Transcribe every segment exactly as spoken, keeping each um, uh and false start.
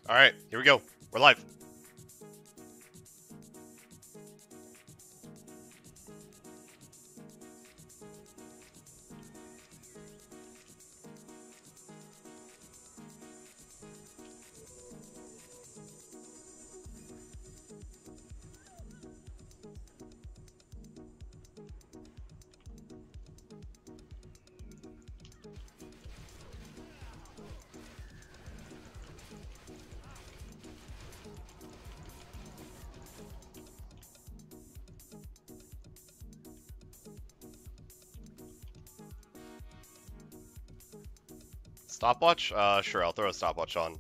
All right, here we go. We're live. Stopwatch? Uh, sure, I'll throw a stopwatch on.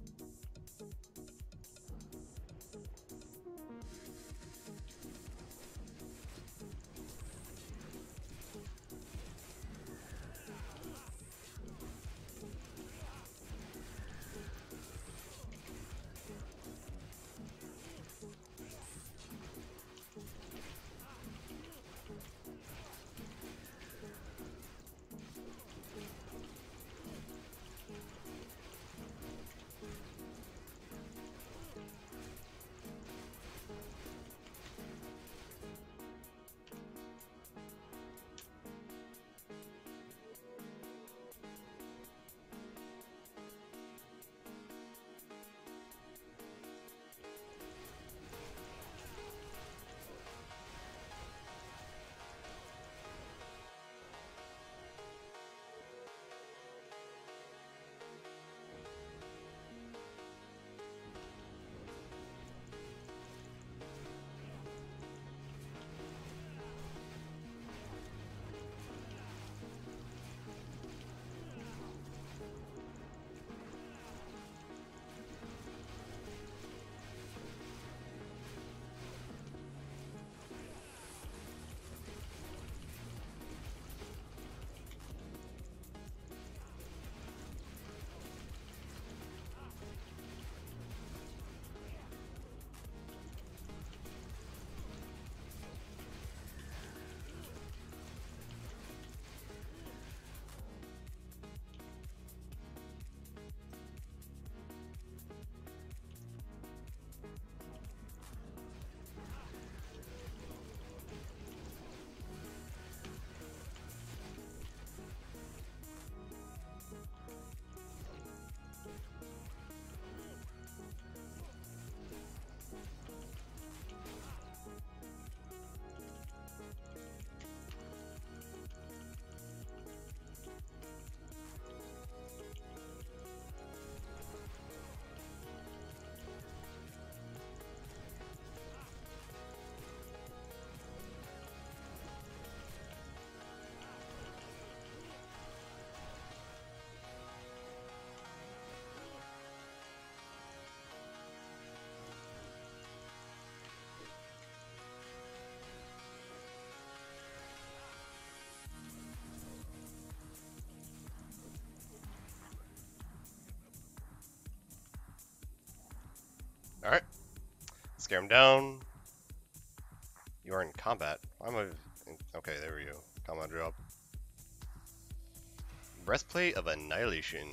All right, scare him down. You are in combat. I'm a. Okay, there we go. Combat drop. Breastplate of Annihilation.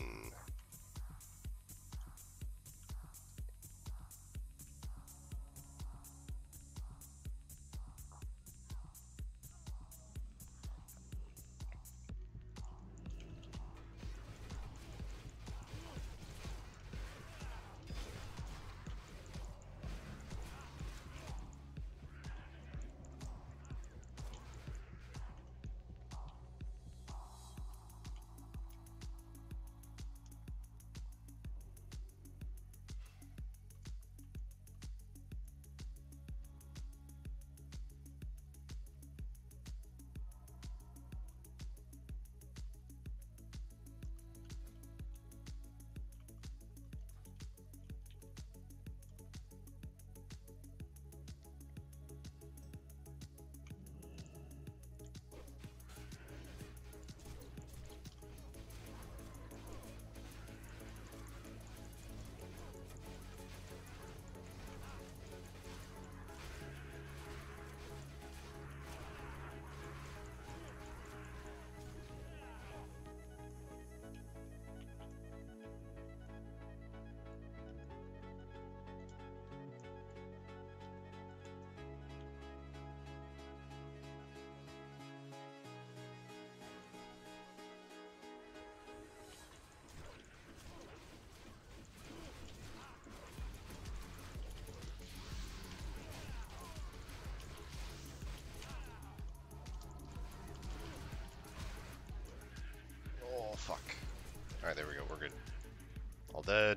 Oh, fuck. Alright, there we go. We're good. All dead.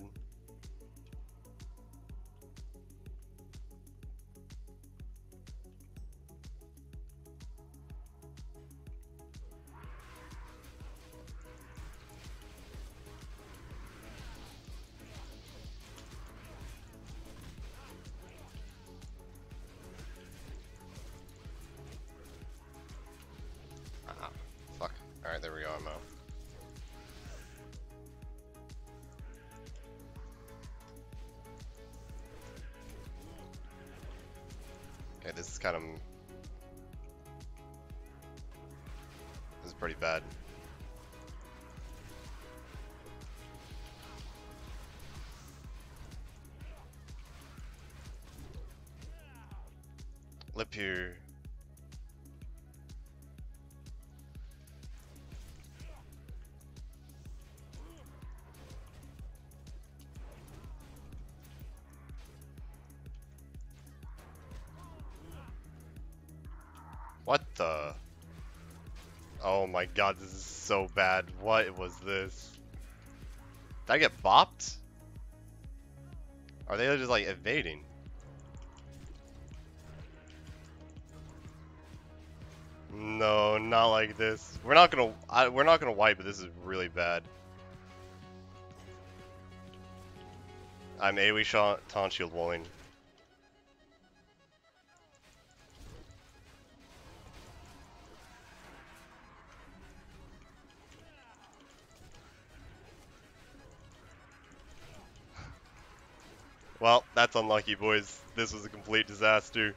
Ah, fuck. Alright, there we go. I'm out. Okay, this is kind of... This is pretty bad. Lip here. What the? Oh my god, this is so bad. What was this? Did I get bopped? Are they just like evading? No, not like this. We're not gonna. I, we're not gonna wipe, but this is really bad. I'm AoE shot, taunt shield walling. Well, that's unlucky, boys. This was a complete disaster.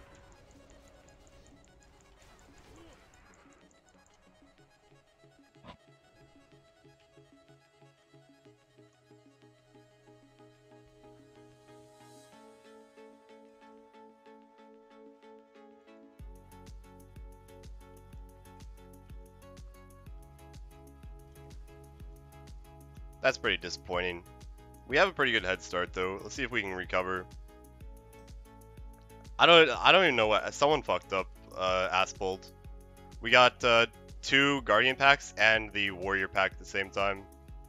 That's pretty disappointing. We have a pretty good head start though. Let's see if we can recover. I don't I don't even know what someone fucked up uh Aspold. We got uh two Guardian packs and the Warrior pack at the same time.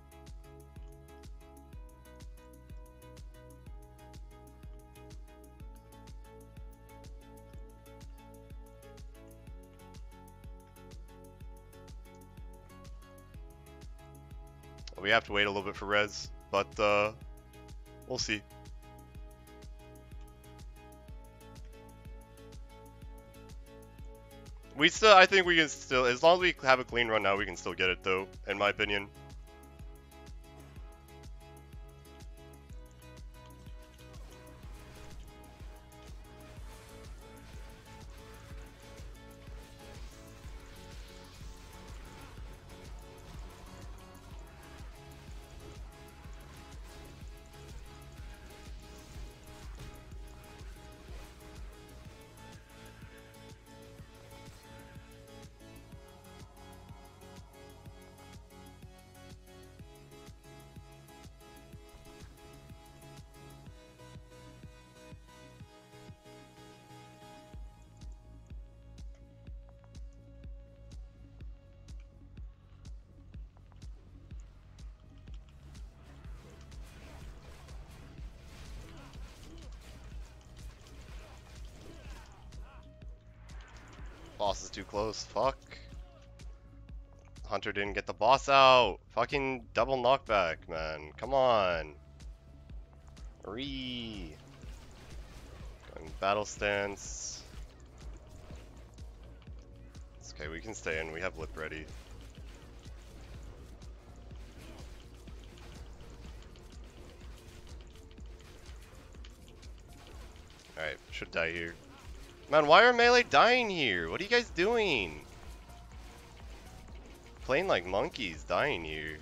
We have to wait a little bit for res, but uh, we'll see. We still, I think we can still, as long as we have a clean run now, we can still get it though, in my opinion. Boss is too close, fuck. Hunter didn't get the boss out. Fucking double knockback, man. Come on. Re. Going battle stance. It's okay, we can stay in. We have lip ready. Alright, should die here. Man, why are melee dying here? What are you guys doing? Playing like monkeys, dying here.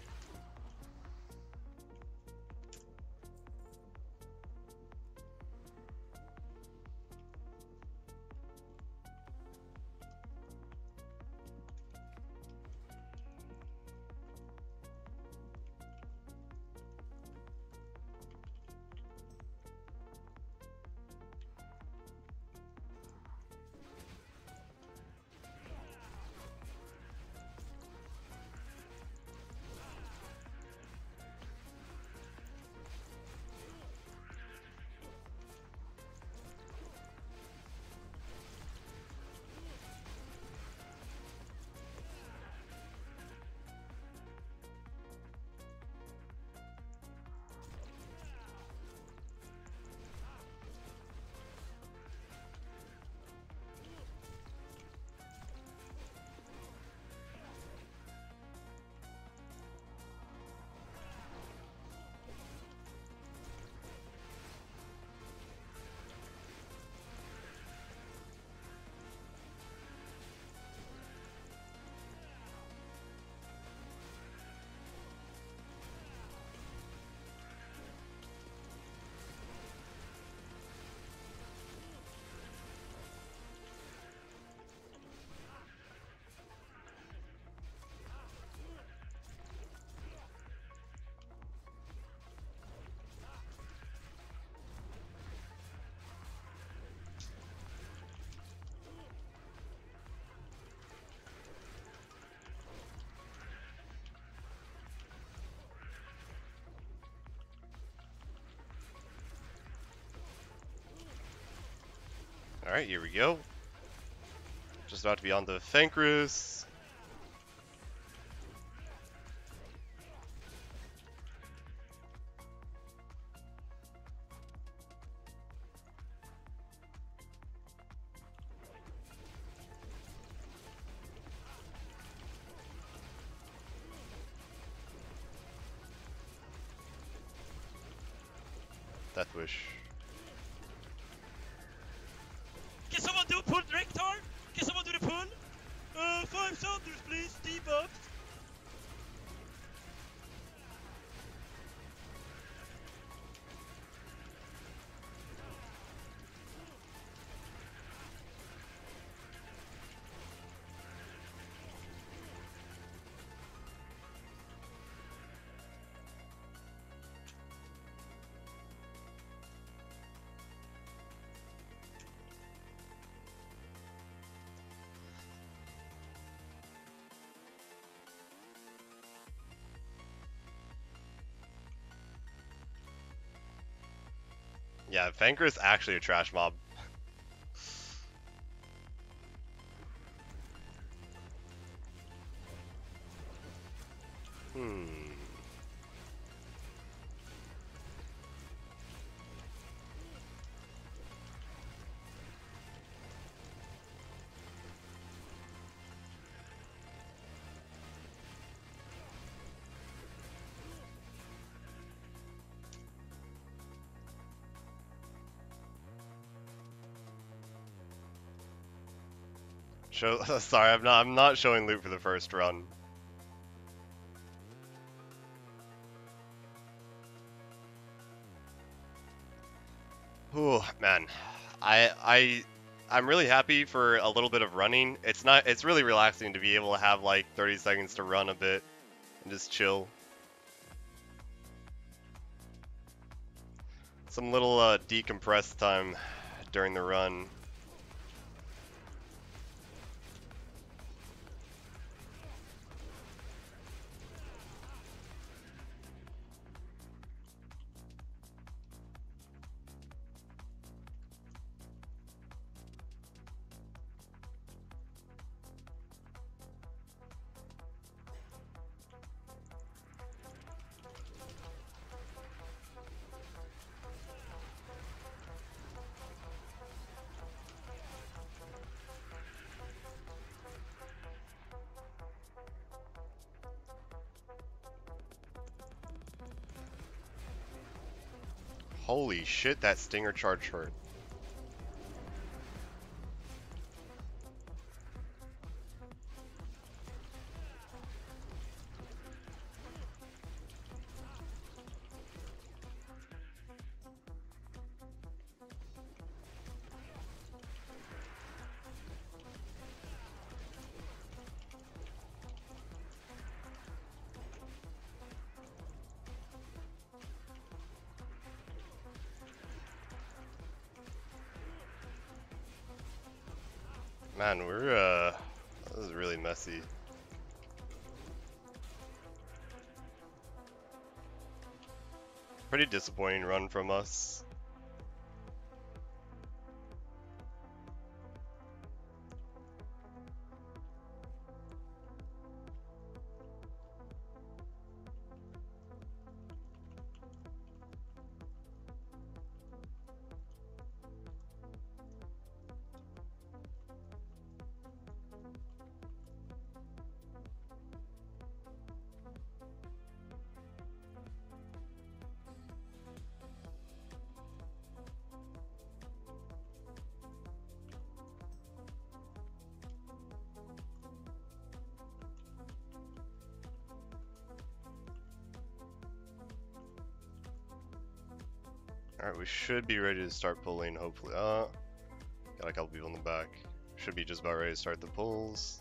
Alright, here we go. Just about to be on the Thankrus. Death Wish. Can someone do a pull, Rektar? Can someone do the pull? Uh, five Saunders, please. Debuffs. Yeah, Thankrus is actually a trash mob. Hmm. Show. Sorry, I'm not. I'm not showing loot for the first run. Ooh, man, I I I'm really happy for a little bit of running. It's not. It's really relaxing to be able to have like thirty seconds to run a bit and just chill. Some little uh, decompress time during the run. Holy shit, that stinger charge hurt. Man, we're, uh, this is really messy. Pretty disappointing run from us. Alright, we should be ready to start pulling, hopefully. Uh, got a couple people in the back. Should be just about ready to start the pulls.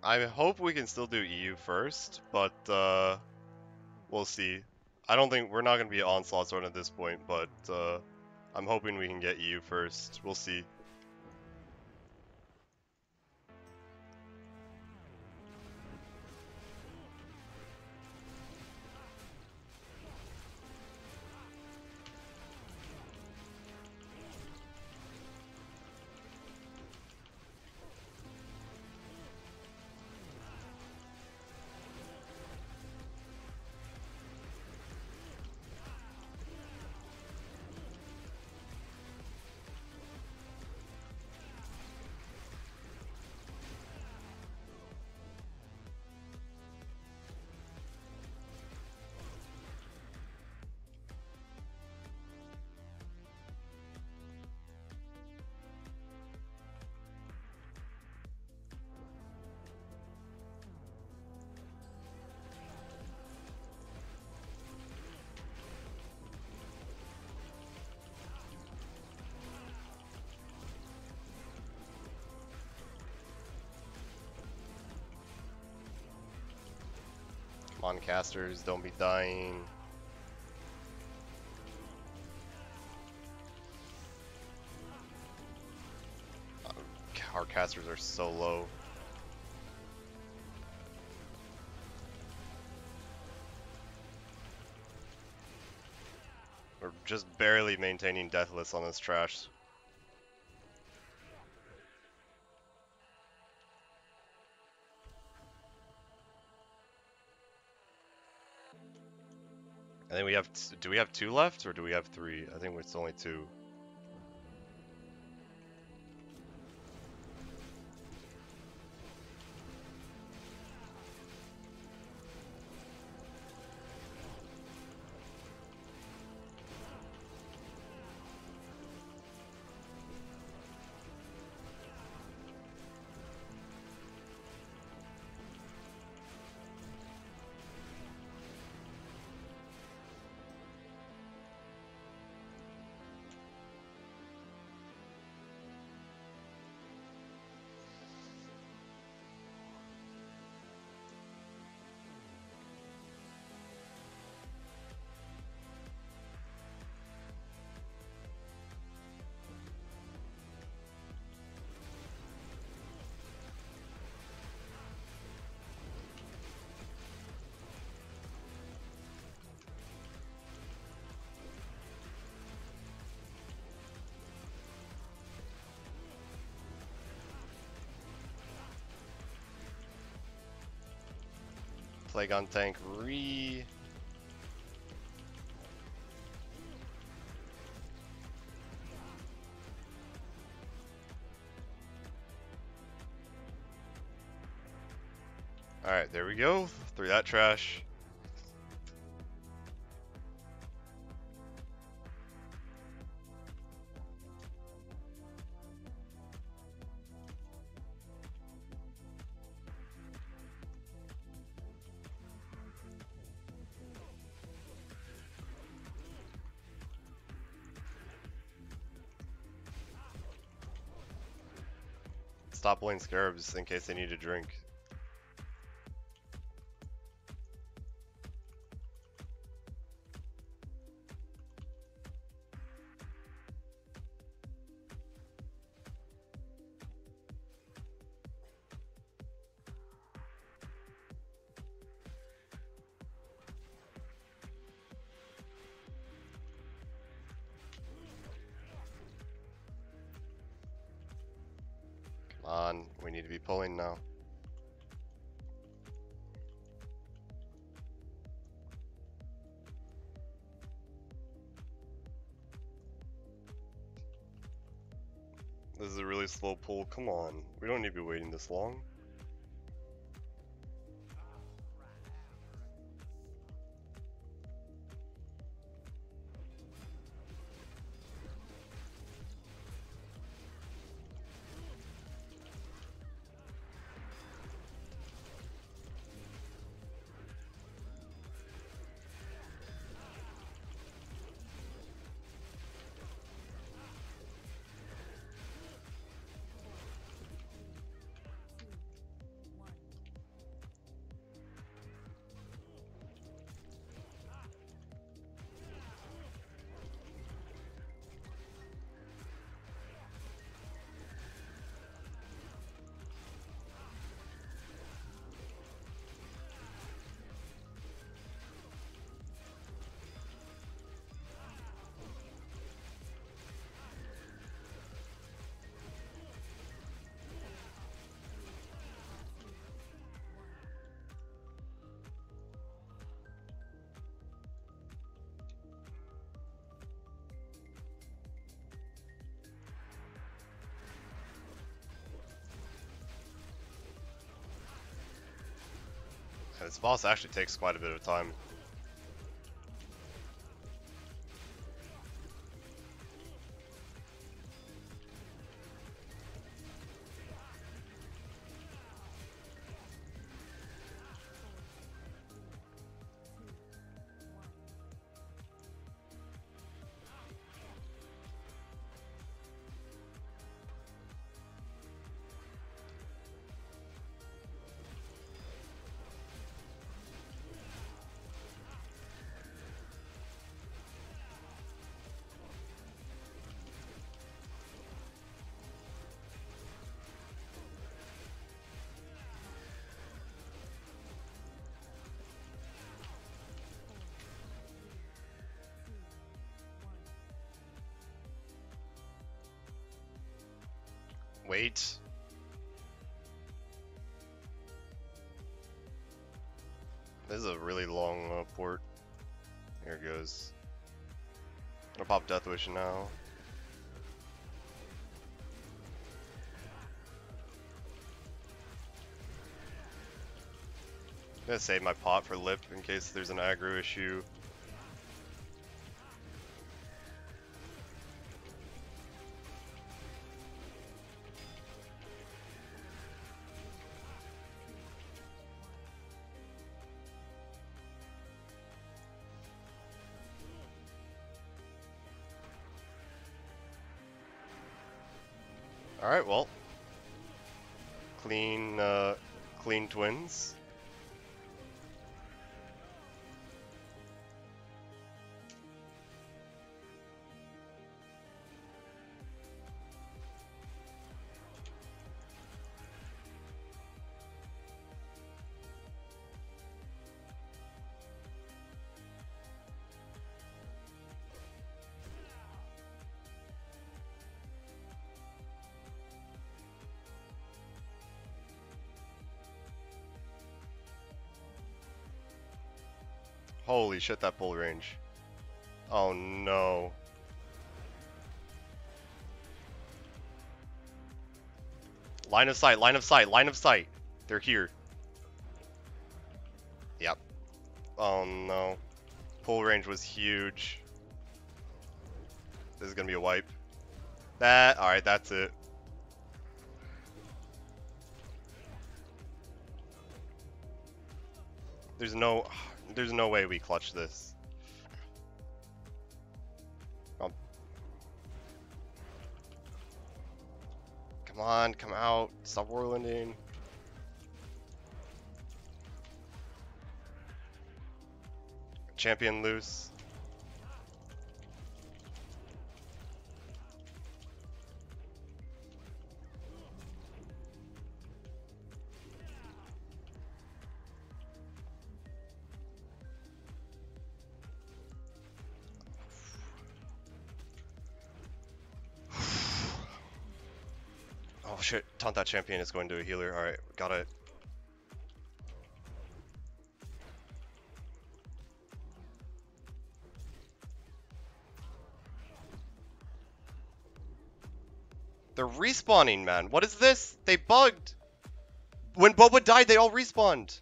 I hope we can still do E U first, but uh, we'll see. I don't think we're not going to be Onslaught's run at this point, but uh, I'm hoping we can get E U first. We'll see. Come on, casters, don't be dying. Uh, Our casters are so low. We're just barely maintaining deathless on this trash. I think we have, t do we have two left or do we have three? I think it's only two. Plague on tank re. Alright, there we go. Through that trash. Stop playing scarabs in case they need a drink. Come on, we need to be pulling now. This is a really slow pull, come on. We don't need to be waiting this long. This boss actually takes quite a bit of time. Wait. This is a really long uh, port. Here it goes. I'll pop Death Wish now. I'm gonna save my pot for Lip in case there's an aggro issue. Alright, well. Clean, uh, clean twins. Holy shit, that pull range. Oh no. Line of sight, line of sight, line of sight. They're here. Yep. Oh no. Pull range was huge. This is gonna be a wipe. That, alright, that's it. There's no, there's no way we clutch this. Oh. Come on, come out. Stop whirlwinding. Champion loose. Oh shit, taunt that champion is going to a healer. Alright, got it. They're respawning, man. What is this? They bugged. When Boba died, they all respawned.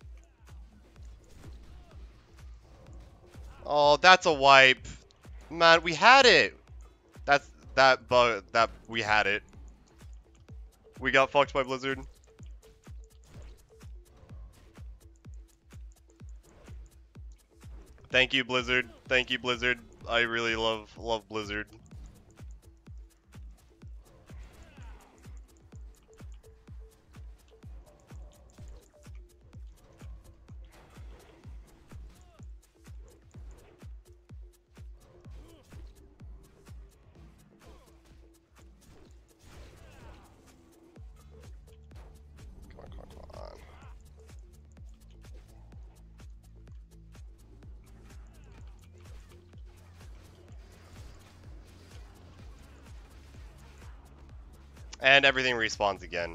Oh, that's a wipe. Man, we had it. That's that bug that we had it. We got fucked by Blizzard. Thank you, Blizzard. Thank you, Blizzard. I really love love Blizzard. And everything respawns again.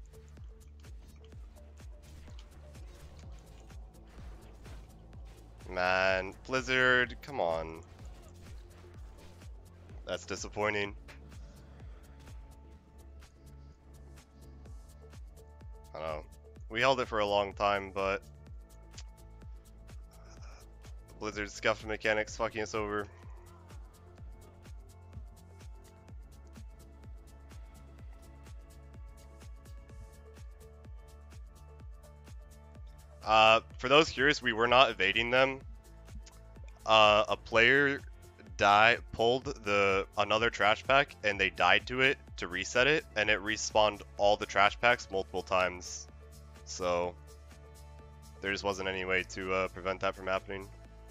Man, Blizzard, come on. That's disappointing. I don't know. We held it for a long time, but Blizzard scuffed mechanics fucking us over. Uh, for those curious, we were not evading them. Uh, a player die pulled the another trash pack and they died to it to reset it, and it respawned all the trash packs multiple times. So there just wasn't any way to uh, prevent that from happening.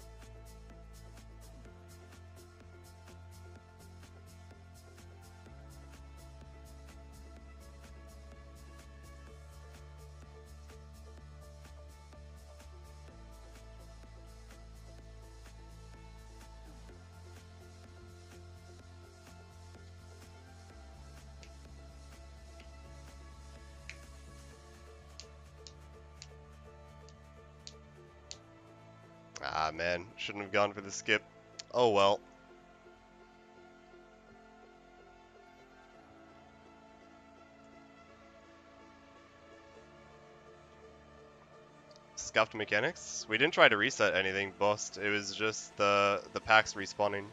Ah man, shouldn't have gone for the skip. Oh well. Scuffed mechanics? We didn't try to reset anything, bust. It was just the the packs respawning.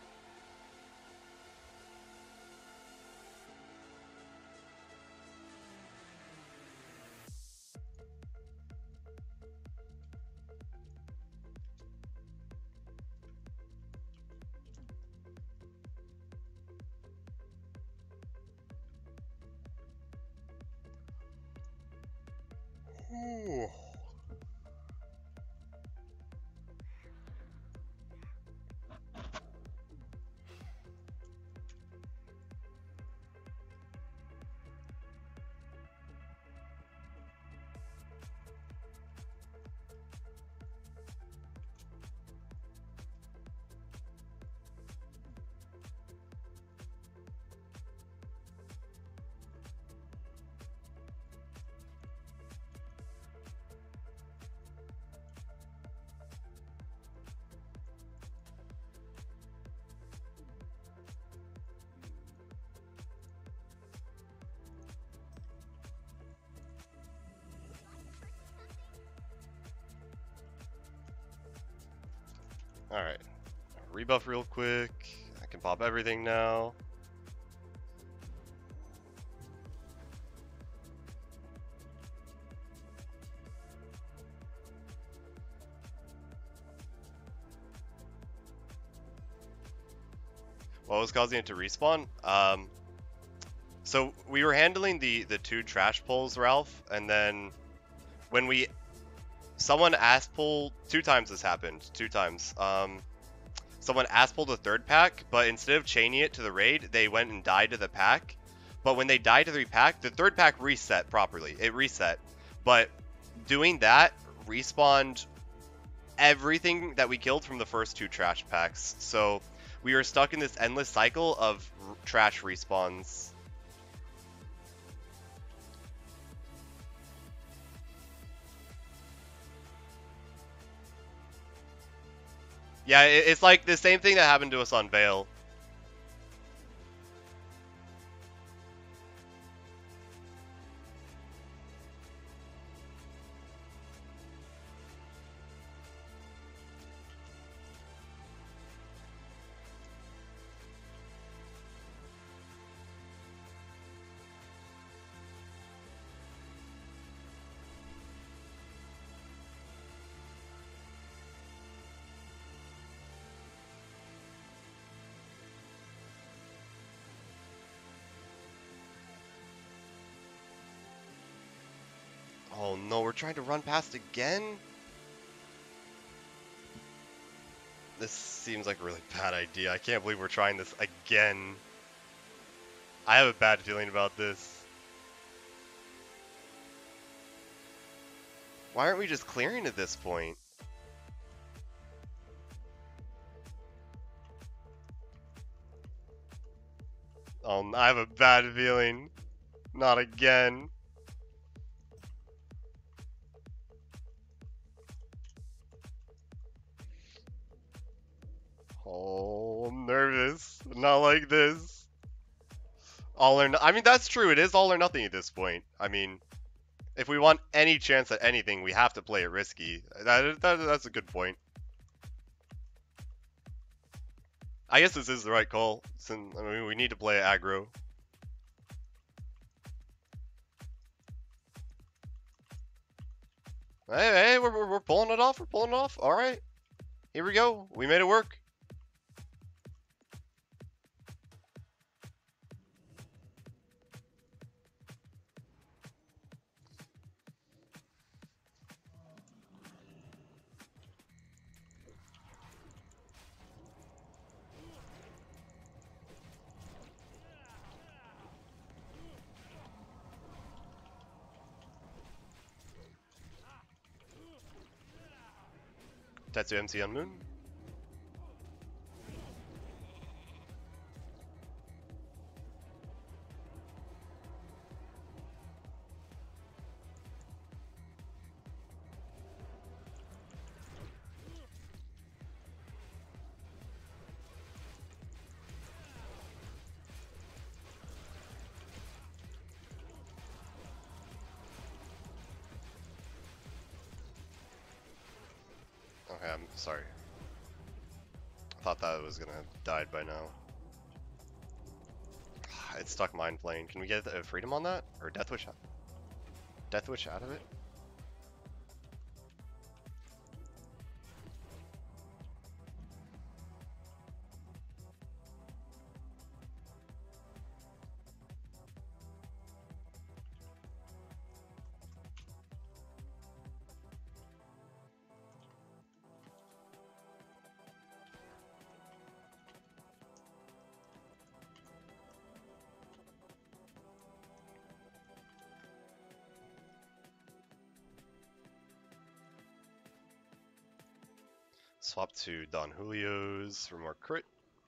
Ooh. Alright, rebuff real quick. I can pop everything now. What was causing it to respawn? Um, so we were handling the, the two trash pulls, Ralph, and then when we... Someone ass pulled, two times this happened, two times. Um, someone ass pulled a third pack, but instead of chaining it to the raid, they went and died to the pack. But when they died to the pack, the third pack reset properly. It reset. But doing that respawned everything that we killed from the first two trash packs. So we were stuck in this endless cycle of r trash respawns. Yeah, it's like the same thing that happened to us on Veil. Oh no, we're trying to run past again? This seems like a really bad idea. I can't believe we're trying this again. I have a bad feeling about this. Why aren't we just clearing at this point? Oh, I have a bad feeling. Not again. Oh, I'm nervous. Not like this. All or no- I mean, that's true. It is all or nothing at this point. I mean, if we want any chance at anything, we have to play it risky. That, that, that's a good point. I guess this is the right call, since I mean we need to play aggro. Hey, hey, we're, we're, we're pulling it off, we're pulling it off. All right, here we go. We made it work. Tetsu M C on Moon. Okay, I'm sorry. I thought that was gonna have died by now. It's stuck mind playing. Can we get a freedom on that? Or Death Wish? Death Wish out of it? Swap to Don Julio's for more crit.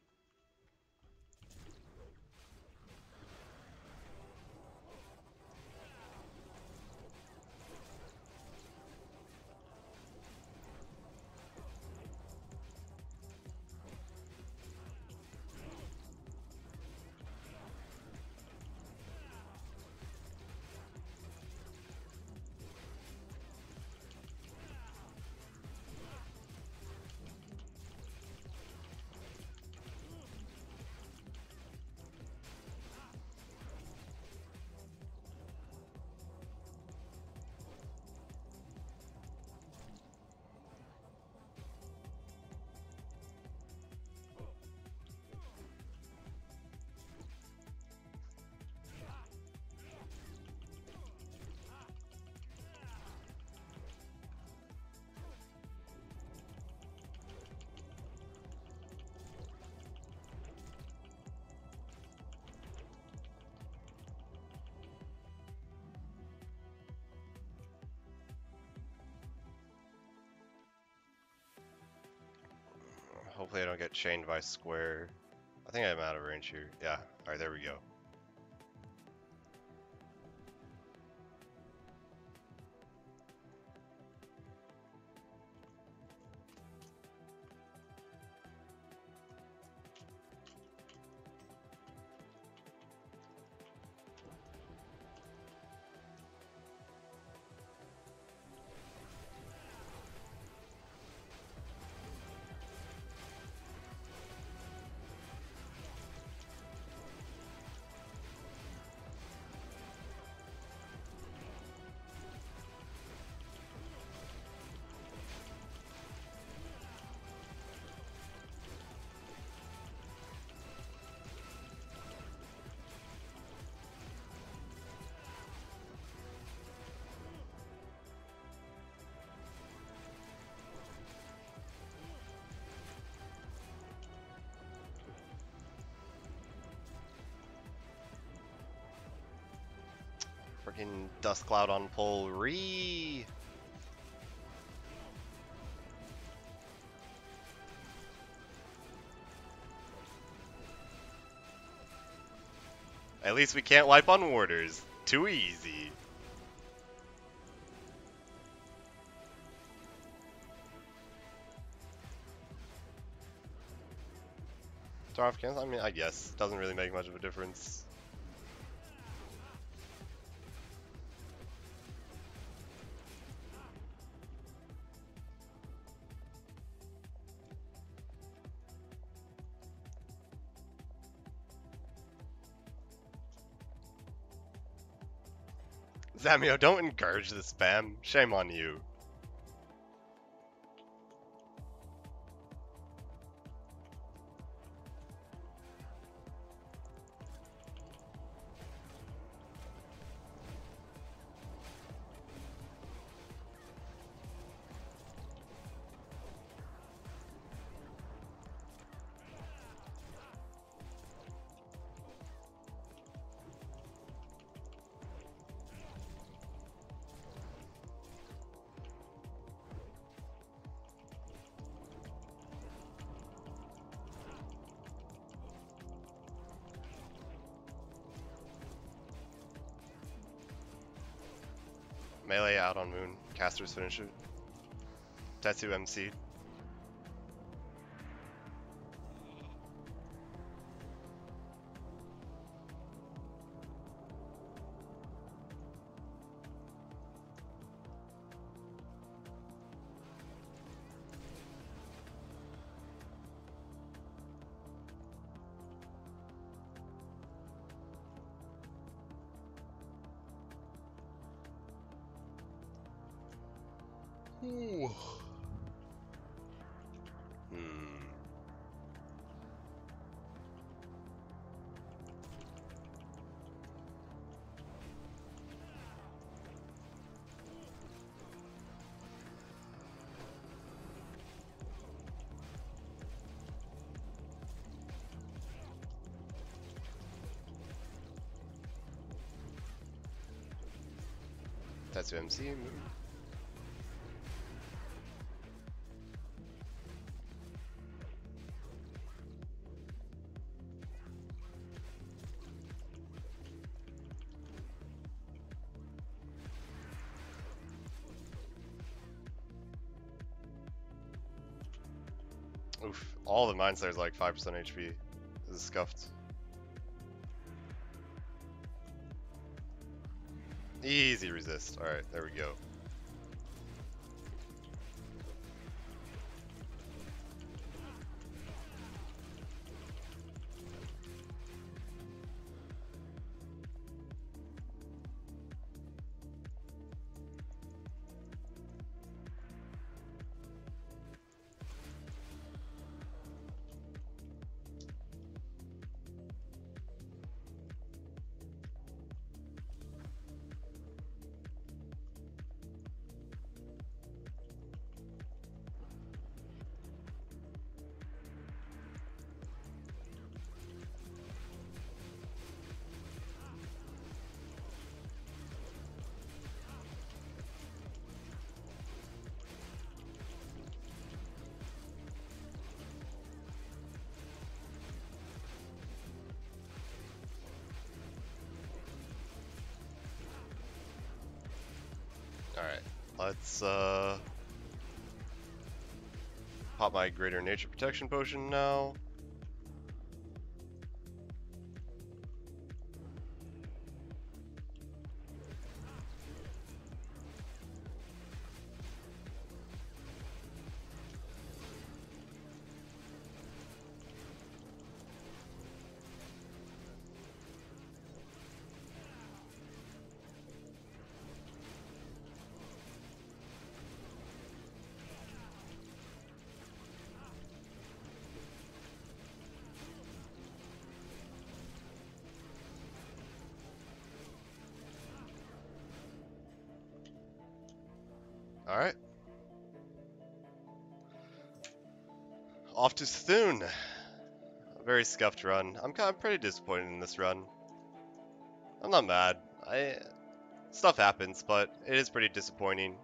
Hopefully I don't get chained by square. I think I'm out of range here. Yeah, alright, there we go. Freaking dust cloud on pole re. At least we can't wipe on warders. Too easy. Turn off cancel? I mean, I guess. Doesn't really make much of a difference. Zamio, don't encourage the spam. Shame on you. Melee out on Moon. Casters finish it. Tetsu M C. Ooh. Hmm. Tetsu M C. Moon. Oof, all the mines there's like five percent H P. This is scuffed. Easy resist. Alright, there we go. Alright, let's uh, pop my greater nature protection potion now. Alright. Off to Thune. A very scuffed run. I'm kind of pretty disappointed in this run. I'm not mad. I stuff happens, but it is pretty disappointing.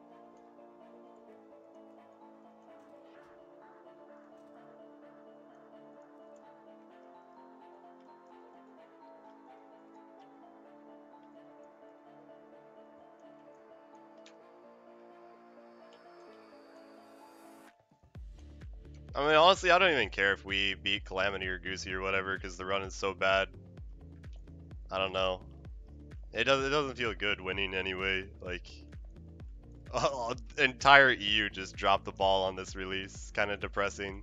I mean, honestly, I don't even care if we beat Calamity or Goosey or whatever, because the run is so bad. I don't know. It doesn't. It doesn't feel good winning anyway. Like, uh, entire E U just dropped the ball on this release. Kind of depressing.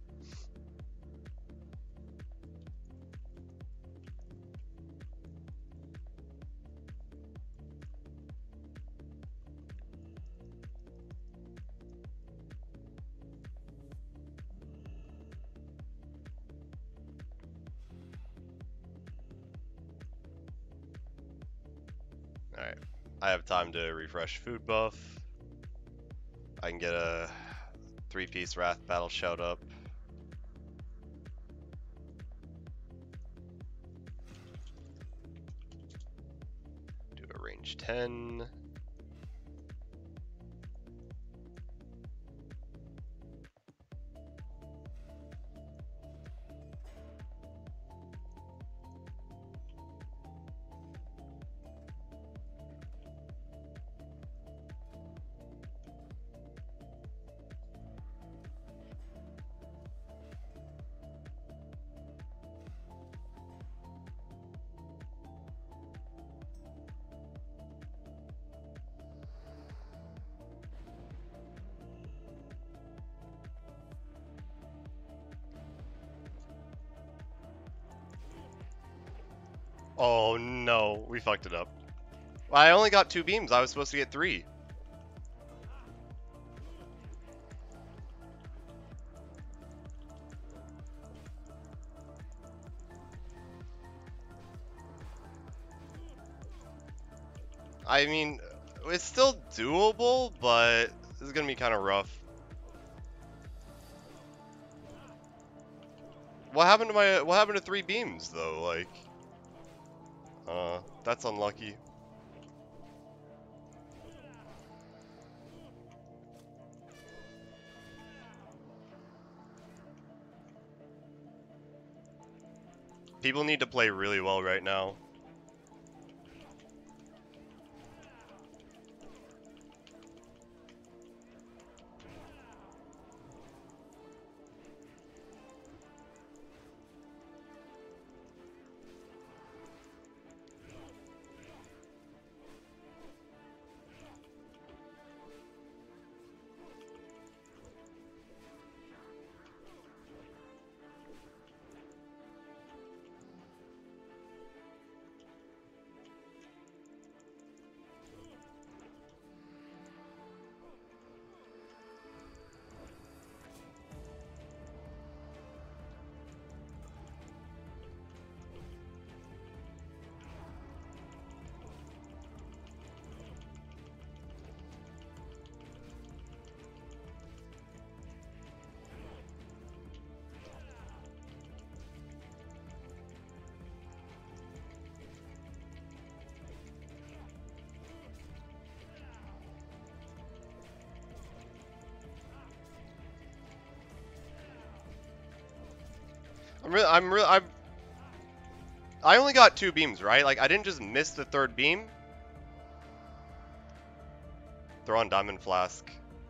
Alright. I have time to refresh food buff. I can get a three-piece Wrath Battle Shout up. Do a range ten. Oh no, we fucked it up. I only got two beams, I was supposed to get three. I mean, it's still doable, but this is gonna be kind of rough. What happened to my, what happened to three beams though, like? Uh, that's unlucky. People need to play really well right now. I'm really, I'm really, I'm, I only got two beams, right? Like, I didn't just miss the third beam. Throw on Diamond Flask.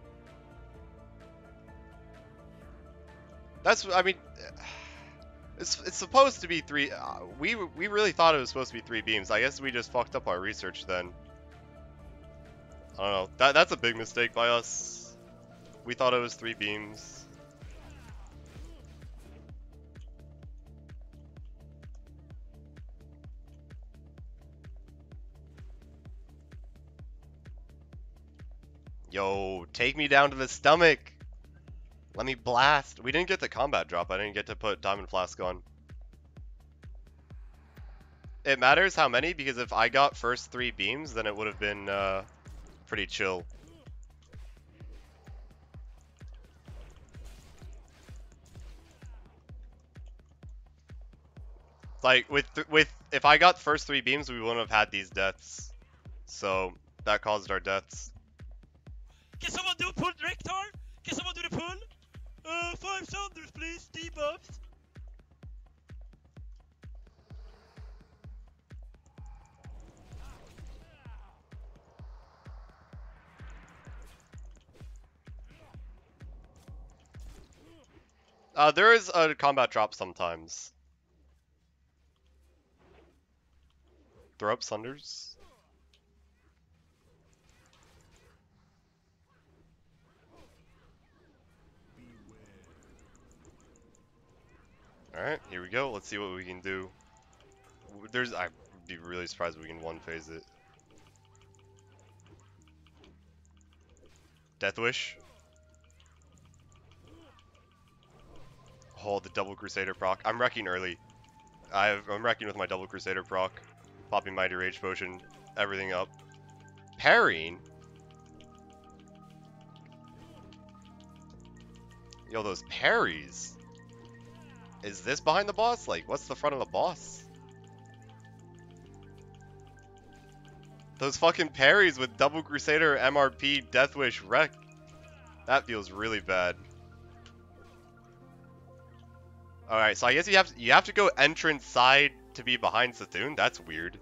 That's, I mean, it's it's supposed to be three. Uh, we we really thought it was supposed to be three beams. I guess we just fucked up our research then. I don't know. That that's a big mistake by us. We thought it was three beams. Yo, take me down to the stomach. Let me blast. We didn't get the combat drop. I didn't get to put Diamond Flask on. It matters how many, because if I got first three beams, then it would have been uh, pretty chill. Like, with, th with, if I got first three beams, we wouldn't have had these deaths. So, that caused our deaths. Can someone do a pull director? Can someone do the pull? Uh, five Saunders, please, debuffs. Uh, there is a combat drop sometimes. Throw up Sunders. Alright, here we go. Let's see what we can do. There's, I'd be really surprised if we can one phase it. Death Wish. Oh, the double Crusader proc. I'm wrecking early. I've, I'm wrecking with my double Crusader proc. Popping Mighty Rage Potion. everything up. Parrying? Yo, those parries. Is this behind the boss? Like, what's the front of the boss? Those fucking parries with Double Crusader, M R P, Deathwish, Wreck. That feels really bad. Alright, so I guess you have, you have to go entrance side to be behind Satoon? That's weird.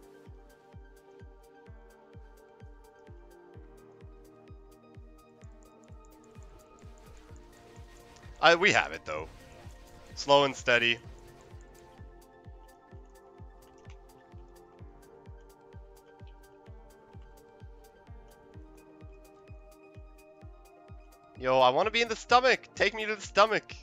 I, we have it, though. Slow and steady. Yo, I want to be in the stomach! Take me to the stomach!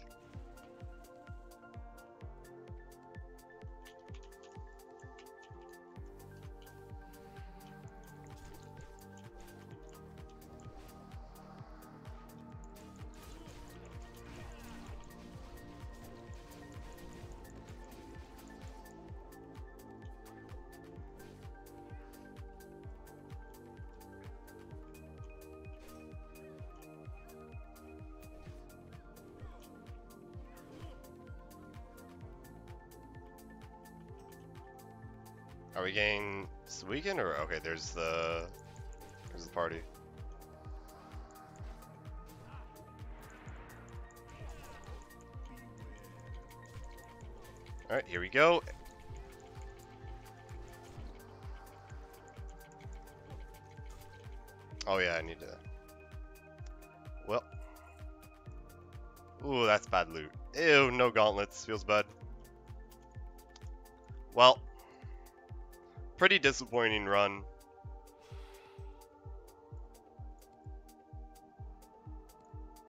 Are we getting Suigen or okay? There's the there's the party. All right, here we go. Oh yeah, I need to. Well, ooh, that's bad loot. Ew, no gauntlets. Feels bad. Well. Pretty disappointing run.